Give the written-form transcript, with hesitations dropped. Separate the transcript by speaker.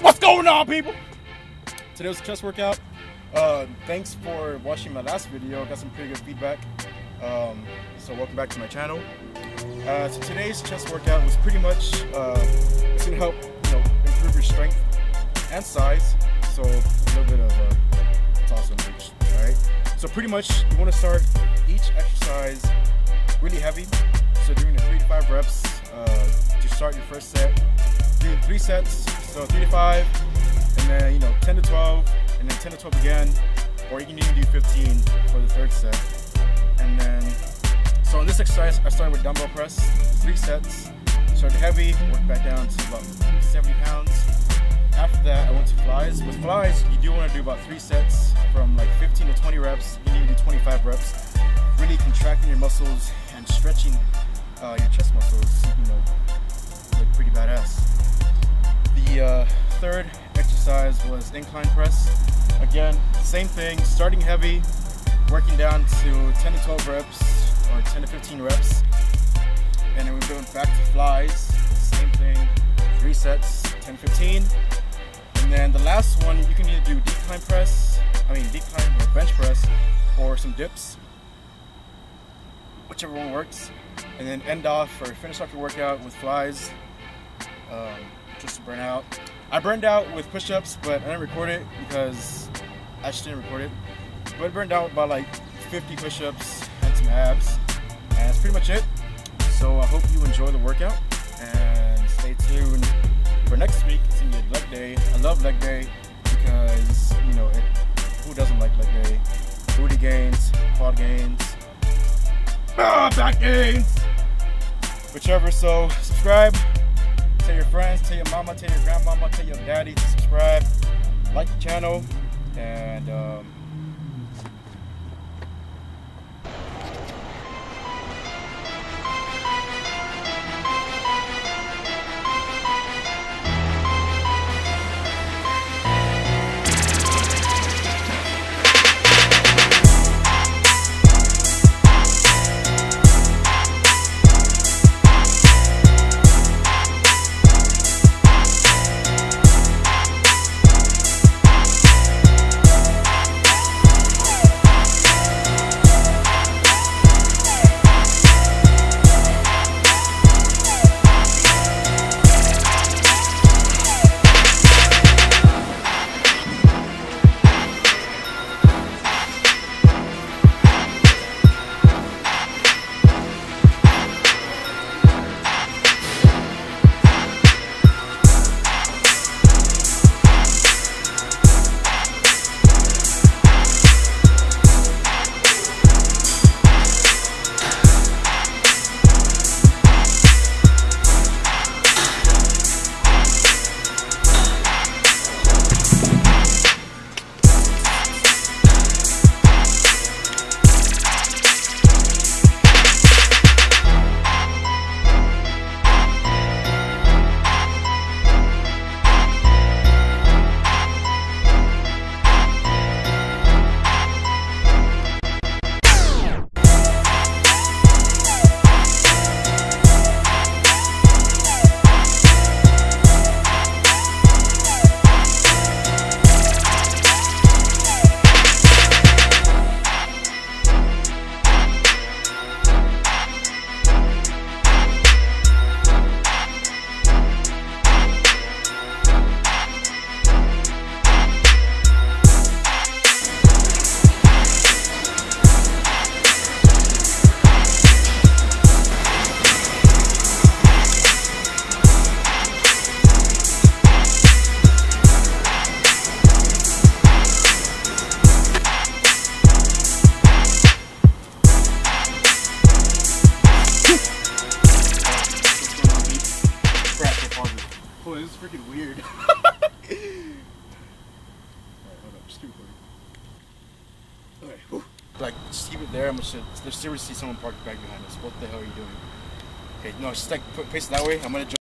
Speaker 1: What's going on, people? Today was a chest workout. Thanks for watching my last video. Got some pretty good feedback. So welcome back to my channel. So today's chest workout was pretty much it's gonna help improve your strength and size. So a little bit of toss and reach. All right. So pretty much you want to start each exercise really heavy. So doing the 3 to 5 reps to start your first set. Doing 3 sets, so 3 to 5, and then 10 to 12, and then 10 to 12 again, or you can even do 15 for the third set. And then, so in this exercise, I started with dumbbell press, 3 sets. Started heavy, worked back down to about 70 pounds. After that, I went to flies. With flies, you do want to do about 3 sets from like 15 to 20 reps. You can even do 25 reps. Really contracting your muscles and stretching your chest muscles, look pretty badass. The third exercise was incline press. Again, same thing, starting heavy, working down to 10 to 12 reps or 10 to 15 reps. And then we're going back to flies, same thing, 3 sets, 10 to 15. And then the last one, you can either do decline or bench press, or some dips, whichever one works. And then end off or finish off your workout with flies. Just to burn out. I burned out with push-ups, but I didn't record it because I just didn't record it. But I burned out by like 50 push-ups and some abs, and that's pretty much it. So I hope you enjoy the workout, and stay tuned for next week. It's gonna be leg day. I love leg day because who doesn't like leg day? Booty gains, quad gains, back gains, whichever. So subscribe. Tell your friends, tell your mama, tell your grandmama, tell your daddy to subscribe, like the channel, and boy, this is freaking weird. Alright, hold up, just keep recording. Okay, whew. Like, just keep it there. I'm gonna there's seriously someone parked back behind us. What the hell are you doing? Okay, no, just like face it that way. I'm gonna